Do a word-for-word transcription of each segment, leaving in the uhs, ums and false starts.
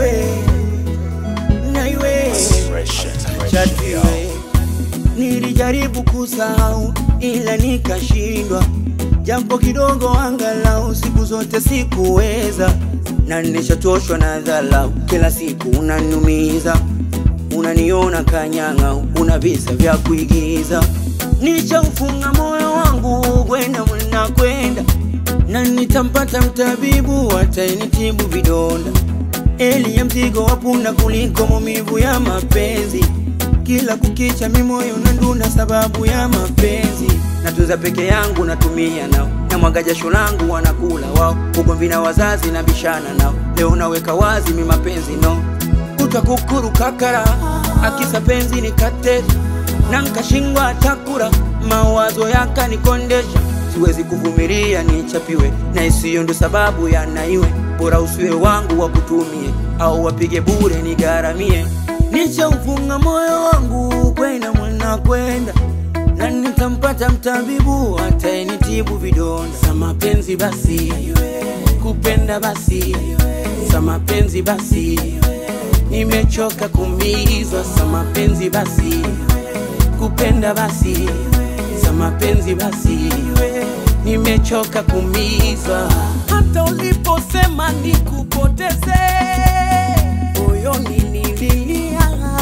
Naiwe, Naiwe, Chatiwe. Nilijaribu kusahau ila nikashindwa, jambo kidogo angalau siku zote sikuweza. Na nishachoshwa na dharau, kila siku unanumiza, unaniona kanyanga, una visa vya kuigiza. Nishaufunga moyo wangu kwenda mwana kwenda, na nitampata mtabibu atainitibu vidonda. Eli ya mzigo wapunda kuliko maumivu ya mapenzi, kila kukicha mimoyo nandunda sababu ya mapenzi. Natunza peke yangu natumia nao, na mwaga jasho langu wanakula wao. Ugomvi na wazazi na bishana nao, leo naweka wazi mi mapenzi no. Utakukuru kakara, akisa penzi ni kateza, na nkashingwa atakura, mawazo yaka nikondesha. Siwezi kuvumilia nichapiwe, na isiyo ndo sababu ya Naiwe. Bora usiwe wangu wakutumie, au wapige bure nigaramie. Nishaufunga moyo wangu kwenda mwana kwenda, na nitampata mtabibu atainitibu vidonda. Sa mapenzi basi, kupenda basi, sa mapenzi basi, nimechoka kumizwa. Sa mapenzi basi, kupenda basi, sa mapenzi basi, nimechoka kumizwa. Hata uliposema nikupoteze, moyoni nililia.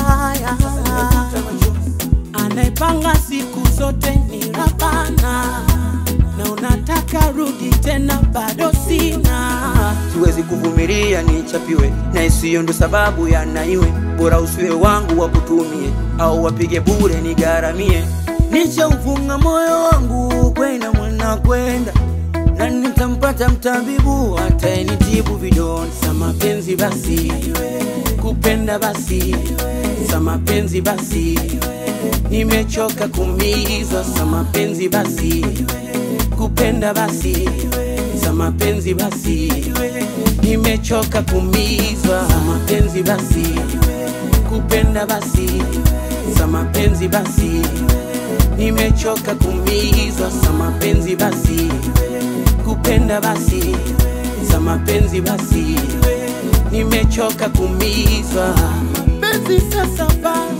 Anaipanga siku zote ni Rabana, na unataka rudi tena bado sina. Siwezi kuvumilia nichapiwe, na isiyo ndo sababu ya Naiwe. Bora usiwe wangu wakutumie, au wapige bure nigaramie. Nishaufunga moyo wangu kwenda mwana kwenda, na nitampata mtabibu atainitibu vidonda. Sa mapenzi basi, kupenda basi, sa mapenzi basi, nimechoka kumizwa. Sa mapenzi basi, kupenda basi, sa mapenzi basi, nimechoka kumizwa. Sa mapenzi basi, kupenda basi, sa mapenzi basi, nimechoka kumizwa. Sa mapenzi basi, kupenda basi, sa mapenzi basi, nimechoka kumizwa. Penzi sasa basi,